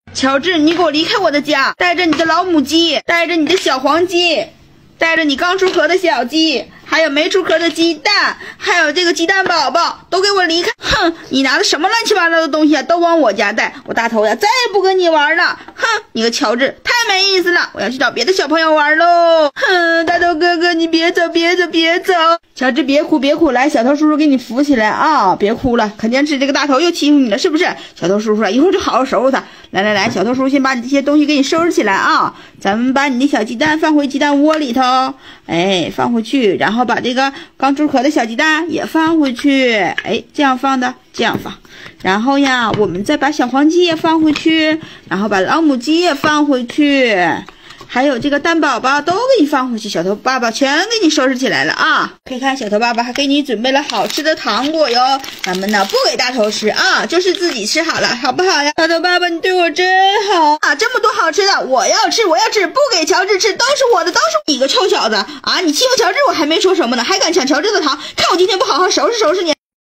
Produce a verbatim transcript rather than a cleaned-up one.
乔治，你给我离开我的家，带着你的老母鸡，带着你的小黄鸡，带着你刚出壳的小鸡，还有没出壳的鸡蛋，还有这个鸡蛋宝宝，都给我离开！哼，你拿的什么乱七八糟的东西啊，都往我家带！我大头呀，再也不跟你玩了！哼，你个乔治，太没意思了！我要去找别的小朋友玩喽！哼，大头哥哥，你别走，别走，别走！乔治，别哭，别哭，来，小头叔叔给你扶起来啊！别哭了，肯定是这个大头又欺负你了，是不是？小头叔叔啊，一会儿就好好收拾他。来来来，小头叔叔先把你这些东西给你收拾起来啊！咱们把你的小鸡蛋放回鸡蛋窝里头，哎，放回去，然后把这个刚出壳的小鸡蛋也放回去，哎，这样放的，这样放。然后呀，我们再把小黄鸡也放回去，然后把老母鸡也放回去，还有这个蛋宝宝都给你放回去，小头爸爸全给你收拾起来了啊！可以看小头爸爸还给你准备了好吃的糖果哟，咱们呢不给大头吃啊，就是自己吃好了，好不好呀？大头爸爸，你对我真好啊！这么多好吃的，我要吃，我要吃，不给乔治吃，都是我的，都是你个臭小子啊！你欺负乔治，我还没说什么呢，还敢抢乔治的糖，看我今天不好好收拾收拾你！